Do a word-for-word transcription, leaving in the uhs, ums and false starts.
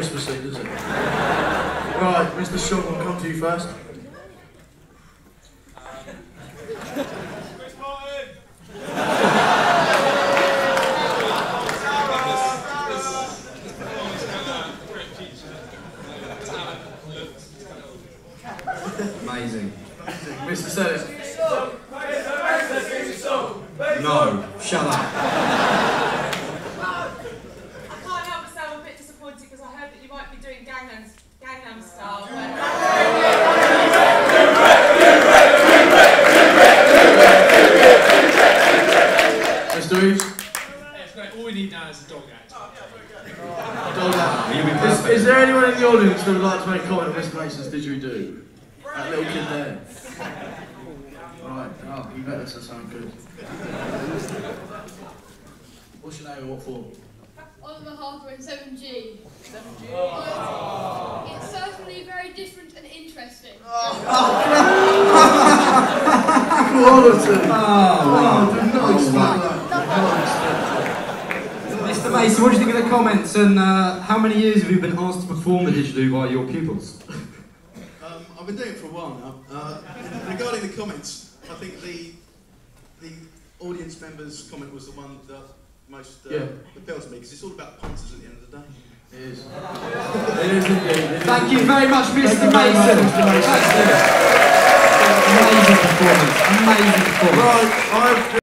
Christmassy, does it? Right, Mister Sean, I'll come to you first. Chris Martin! Amazing. Mister Sellers. No, shut up. I can't help but say I'm a bit disappointed because I heard that you might be doing Gangnam, Gangnam Style. Mister Reeves. Yeah, it's great. All we need now is a dog act. Dog act. You'll be Is, perfect. is there anyone in the audience that would like to make a comment on Mister Mason's didgeridoo? That little kid there. Right, oh, you better say something good. What's your name and what for? Oliver Harper in seven G. seven G? Oh. It's certainly very different and interesting. Quality! Oh, I did not oh, expect wow. that. Did not expect Mister Mason, what do you think of the comments, and uh, how many years have you been asked to perform the didgeridoo by your pupils? Um, I've been doing it for a while now. Uh, regarding the comments, I think the the audience members' comment was the one that most uh, Yeah. appealed to me, because it's all about punters at the end of the day. It is. It is indeed. It is. Thank you very much, Mister Thank you very much, Mason. Mister Mason. Amazing performance. Amazing performance. Right, I've